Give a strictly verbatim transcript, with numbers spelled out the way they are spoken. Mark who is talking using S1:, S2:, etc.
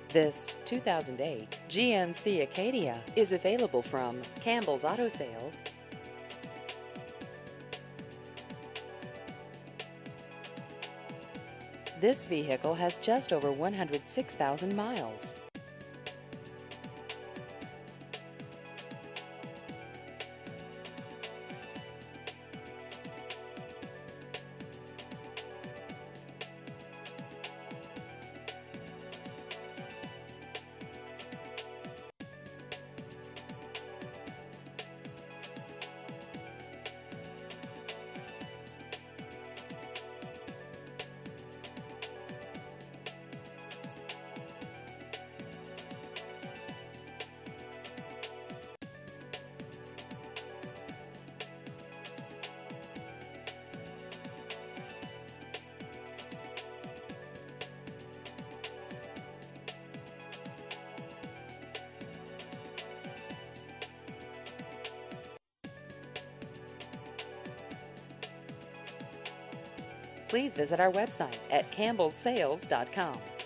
S1: This two thousand eight G M C Acadia is available from Campbell's Auto Sales. This vehicle has just over one hundred six thousand miles. Please visit our website at campbells sales dot com.